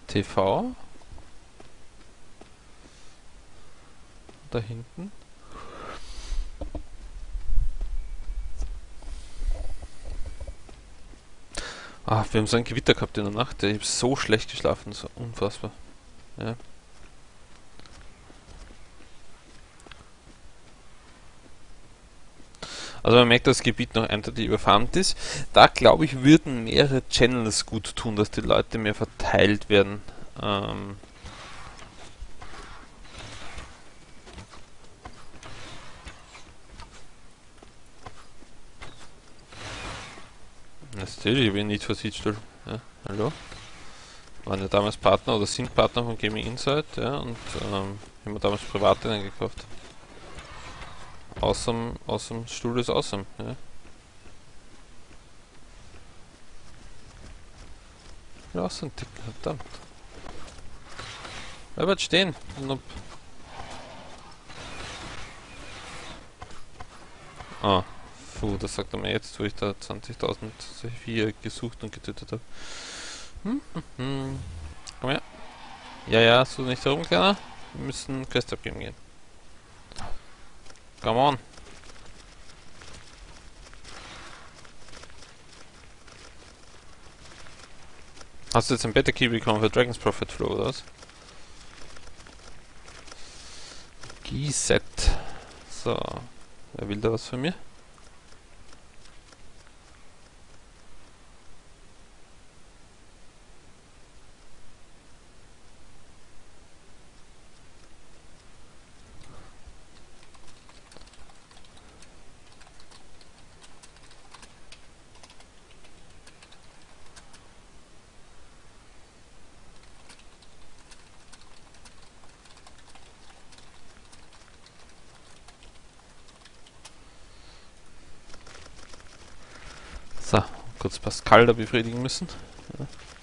TV. Da hinten. Ah, wir haben so ein Gewitter gehabt in der Nacht. Ich habe so schlecht geschlafen, so unfassbar. Ja. Also man merkt, dass das Gebiet noch eindeutig überfarmt ist. Da glaube ich, würden mehrere Channels gut tun, dass die Leute mehr verteilt werden. Natürlich, ich bin nicht for Speed Stall. Ja, hallo? Waren ja damals Partner oder sind Partner von Gaming Insight, ja, und haben wir damals privat gekauft. Awesome Stuhl ist awesome, ja. Ja, awesome, dick, verdammt. Bleibt stehen. Ah, puh, das sagt er mir jetzt, wo ich da 20.000 Viecher gesucht und getötet habe. Komm her. Ja, ja, so nicht herum, Kleiner. Wir müssen Quest abgeben gehen. Come on. Hast du jetzt ein Beta Key bekommen für Dragon's Prophet Flow, oder was? G-Set. So. Wer will da was von mir? So, kurz Pascal da befriedigen müssen. Ja.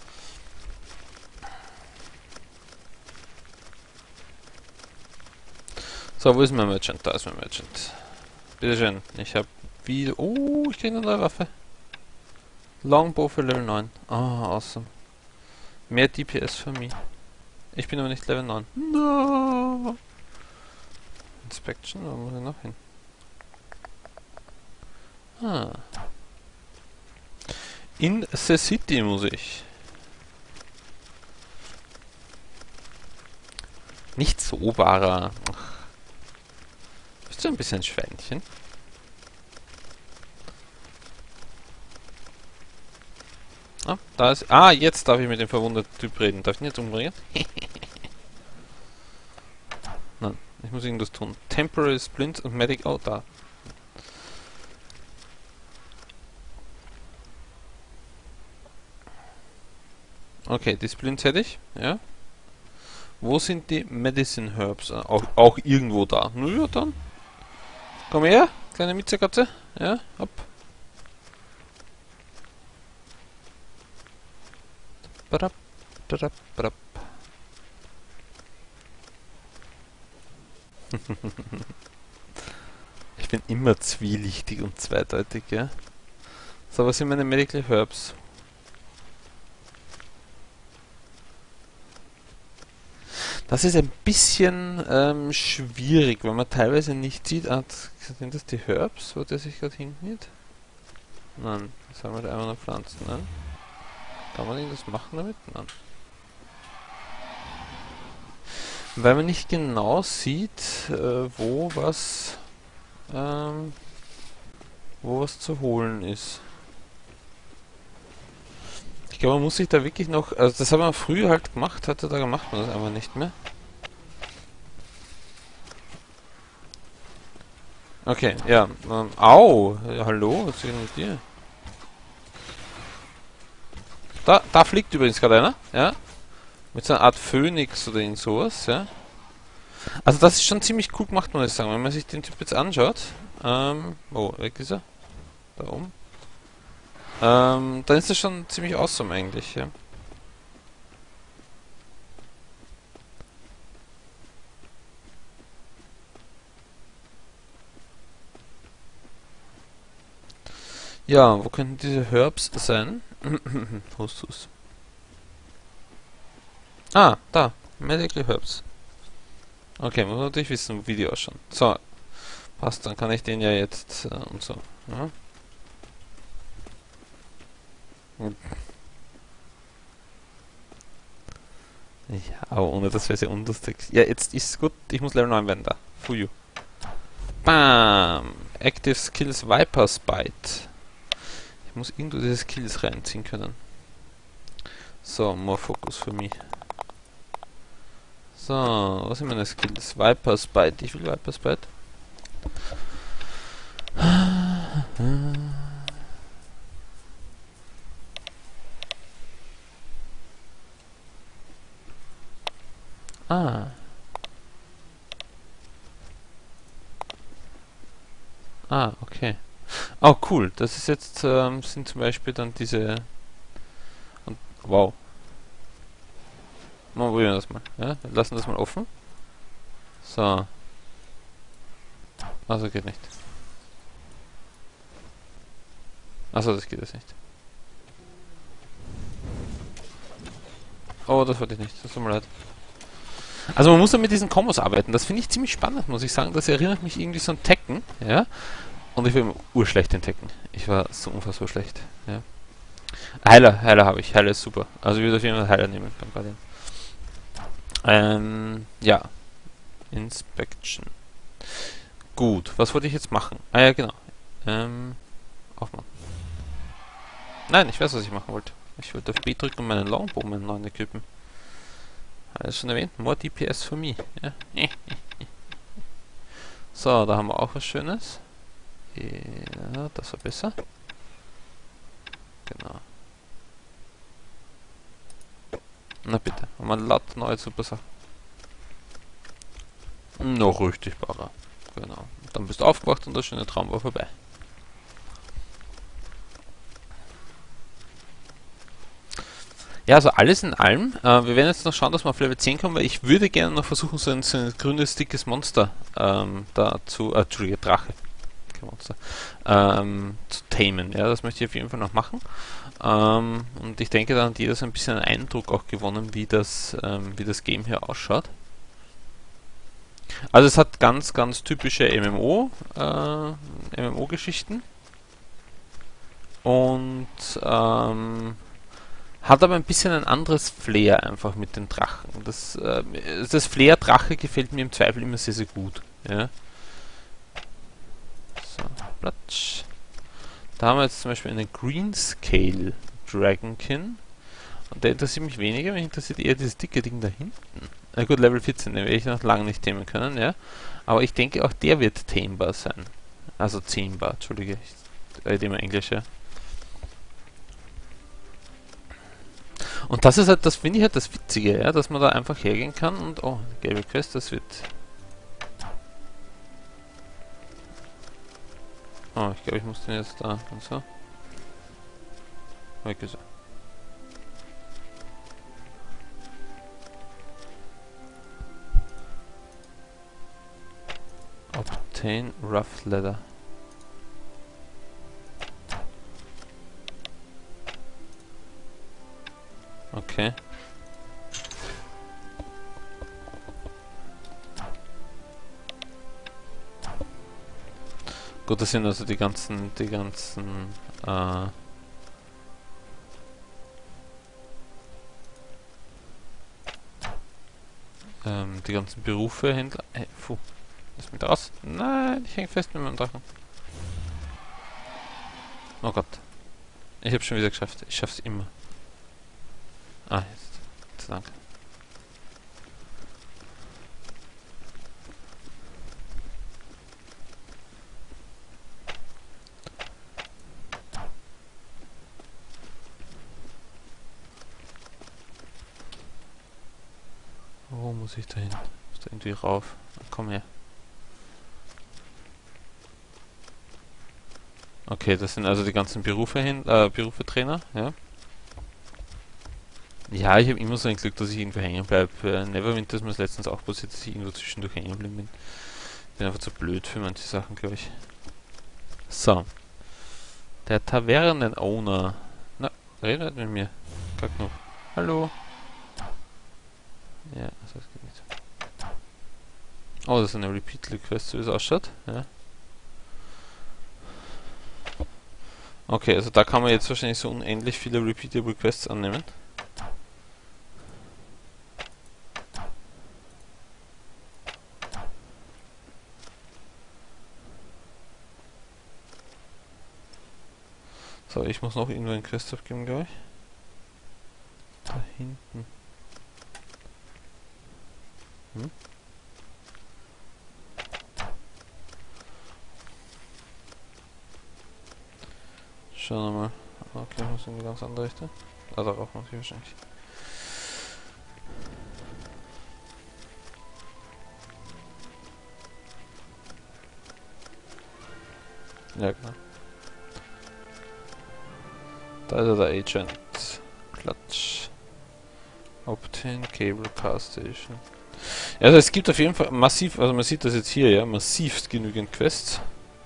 So, wo ist mein Merchant? Da ist mein Merchant. Bitteschön, ich habe wieder... Oh, ich kriege eine neue Waffe. Longbow für Level 9. Ah, awesome. Mehr DPS für mich. Ich bin aber nicht Level 9. No! Inspection, wo muss ich noch hin? Ah. In the City muss ich. Nicht so, wahrer. Bist du ein bisschen Schweinchen? Ah, da ist... Ah, jetzt darf ich mit dem verwundeten Typ reden. Darf ich ihn jetzt umbringen? Nein, ich muss irgendwas tun. Temporary Splint und Medic... Oh, da. Okay, die Splints hätte ich, ja. Wo sind die Medicine Herbs? Auch irgendwo da. Na ja, dann. Komm her, kleine Mitzekatze. Ja, hopp. Badab, badab, badab. Ich bin immer zwielichtig und zweideutig, ja. So, was sind meine Medical Herbs? Das ist ein bisschen schwierig, weil man teilweise nicht sieht. Ah, sind das die Herbs, wo der sich gerade hinkniet? Nein, das haben wir einfach nur Pflanzen, ne? Kann man irgendwas machen damit? Nein. Weil man nicht genau sieht, wo was zu holen ist. Ich glaube, man muss sich da wirklich noch... Also das haben wir früher halt gemacht, heutzutage macht man das einfach nicht mehr. Okay, ja. Au! Ja, hallo, was ist denn mit dir? Da fliegt übrigens gerade einer, ja? Mit so einer Art Phönix oder irgend sowas, ja? Also das ist schon ziemlich cool gemacht, muss ich sagen. Wenn man sich den Typ jetzt anschaut... oh, weg ist er. Da oben. Dann ist das schon ziemlich awesome eigentlich, ja. Ja, wo könnten diese Herbs sein? Hustus. Ah, da. Medical Herbs. Okay, muss man natürlich wissen, wie die ausschauen. So, passt, dann kann ich den ja jetzt und so. Ja. Ja, aber ohne das wäre sehr unlustig. Ja, jetzt ist es gut, ich muss Level 9 werden da. Fuyu. Bam! Active Skills Viper's Bite. Ich muss irgendwo diese Skills reinziehen können. So, more Focus für mich. So, was sind meine Skills? Viper's Bite. Ich will Viper's Bite. Ah. Ah, okay. Oh, cool. Das ist jetzt, sind zum Beispiel dann diese... Und, wow. Mal probieren wir das mal. Ja? Wir lassen das mal offen. So. Also geht nicht. Achso, das geht jetzt nicht. Oh, das wollte ich nicht. Das tut mir leid. Also man muss ja mit diesen Kombos arbeiten. Das finde ich ziemlich spannend, muss ich sagen. Das erinnert mich irgendwie so an Tekken, ja. Und ich war immer urschlecht in Tekken. Ich war so unfassbar schlecht, ja. Heiler habe ich. Heiler ist super. Also ich würde auf jeden Fall Heiler nehmen beim Guardian. Ja. Inspection. Gut, was wollte ich jetzt machen? Ah ja, genau. Aufmachen. Nein, ich weiß, was ich machen wollte. Ich wollte auf B drücken und meinen Longbow, meinen neuen equippen. Alles schon erwähnt, more DPS für mich. Ja. So, da haben wir auch was Schönes. Ja, das war besser. Genau. Na bitte, haben wir eine laut neue super Sache. Noch richtig barer. Genau. Und dann bist du aufgewacht und der schöne Traum war vorbei. Ja, also alles in allem. Wir werden jetzt noch schauen, dass wir auf Level 10 kommen, weil ich würde gerne noch versuchen, so ein grünes, dickes Monster Entschuldige, Drache, kein Monster, zu tamen. Ja, das möchte ich auf jeden Fall noch machen. Und ich denke, dann hat jeder so ein bisschen einen Eindruck auch gewonnen, wie das Game hier ausschaut. Also es hat ganz, ganz typische MMO-Geschichten. Und hat aber ein bisschen ein anderes Flair einfach mit den Drachen. Das Flair Drache gefällt mir im Zweifel immer sehr, sehr gut. Ja. So, platsch. Da haben wir jetzt zum Beispiel einen Greenscale Dragonkin. Und der interessiert mich weniger, mich interessiert eher dieses dicke Ding da hinten. Na gut, Level 14, den werde ich noch lange nicht tamen können, ja. Aber ich denke, auch der wird tamebar sein. Also zähmbar, entschuldige. Ich rede immer Englisch, ja. Und das ist halt, das finde ich halt das Witzige, ja, dass man da einfach hergehen kann und, oh, gelbe Quest, das wird... Oh, ich glaube, ich muss den jetzt da und so. Okay, so. Obtain Rough Leather. Okay. Gut, das sind also die ganzen, die ganzen Berufe, Händler. Hey, puh. Lass mich da raus. Nein, ich hänge fest mit meinem Drachen. Oh Gott. Ich habe schon wieder geschafft. Ich schaff's immer. Ah, jetzt. Gott sei Dank. Wo muss ich da hin? Muss da irgendwie rauf? Komm her. Okay, das sind also die ganzen Berufe-Trainer, ja. Ja, ich habe immer so ein Glück, dass ich irgendwo hängen bleibe. Neverwinter ist mir letztens auch passiert, dass ich irgendwo zwischendurch hängen geblieben bin. Bin einfach zu blöd für manche Sachen, glaube ich. So. Der Tavernen-Owner. Na, redet mit mir. Kack noch. Hallo. Ja, also das geht nicht. Oh, das ist eine Repeat-Quest, so wie es ausschaut. Ja. Okay, also da kann man jetzt wahrscheinlich so unendlich viele Repeatable Quests annehmen. So, ich muss noch irgendwo einen Quest abgeben, glaube ich. Da hinten. Hm? Schauen wir mal. Okay, ich muss in die ganz andere Richtung. Ah, darauf muss ich wahrscheinlich. Ja, genau. Da ist er, der Agent. Klatsch. Obtain Cable Car Station. Ja, also es gibt auf jeden Fall massiv, also man sieht das jetzt hier, ja, massivst genügend Quests.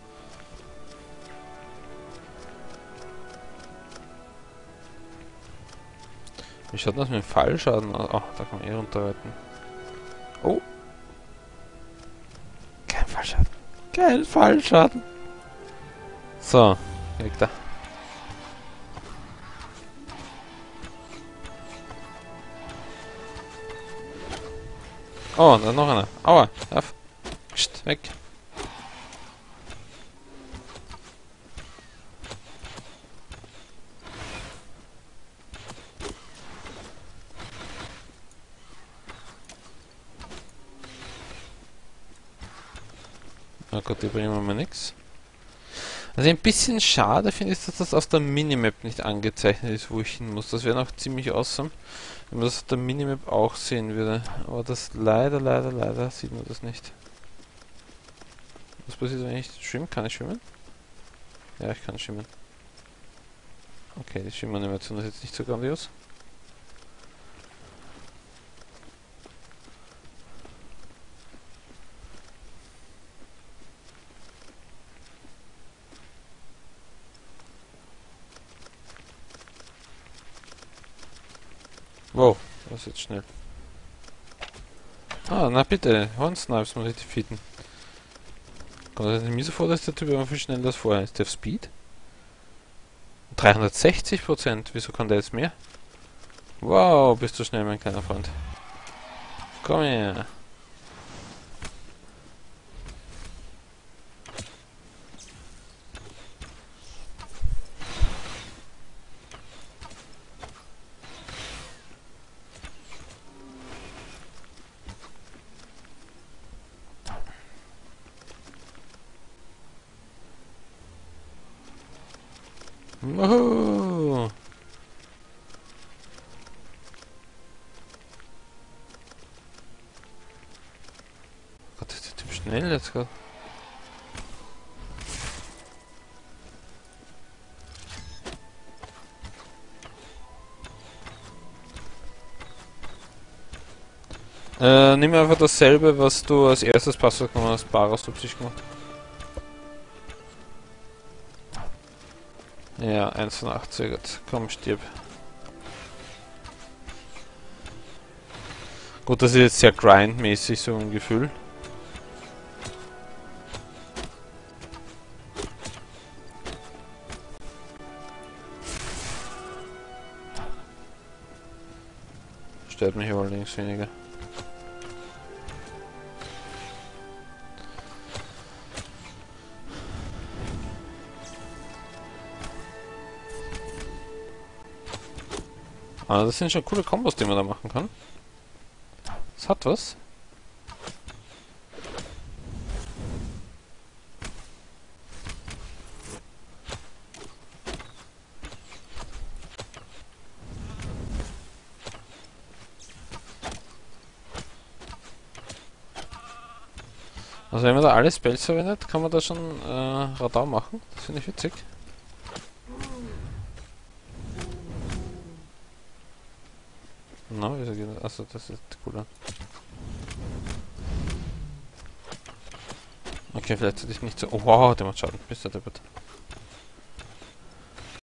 Wie schaut das mit dem Fallschaden aus? Ach, da kann man eh runterreiten. Oh! Kein Fallschaden. Kein Fallschaden. So, weg da. Oh, da noch einer. Aua, auf. Psst, weg. Na Gott, die bringen mir nix. Also ein bisschen schade finde ich, dass das auf der Minimap nicht angezeichnet ist, wo ich hin muss. Das wäre noch ziemlich awesome, wenn man das auf der Minimap auch sehen würde. Aber das leider sieht man das nicht. Was passiert, wenn ich schwimme? Kann ich schwimmen? Ja, ich kann schwimmen. Okay, die Schwimmanimation ist jetzt nicht so grandios. Wow, das ist jetzt schnell. Ah, na bitte, Hornsnipes muss ich defeaten. Kommt das nicht mir so vor, dass der Typ immer viel schneller als vorher ist? Der auf Speed? 360%, wieso kann der jetzt mehr? Wow, bist du schnell, mein kleiner Freund. Komm her. Wuhu. Gott, ist der Typ schnell jetzt gerade. Nimm einfach dasselbe, was du als erstes Passwort gemacht hast, Baros gemacht. Ja, 1 von 8, sehr gut. Komm, stirb. Gut, das ist jetzt sehr grindmäßig, so ein Gefühl. Stört mich aber allerdings weniger. Ah, das sind schon coole Kombos, die man da machen kann. Das hat was. Also wenn man da alle Spells verwendet, kann man da schon Radar machen. Das finde ich witzig. No, wieso geht das? Achso, das ist cooler. Okay, vielleicht sollte ich nicht so... Oh wow, der macht Schaden. Bist du deppert.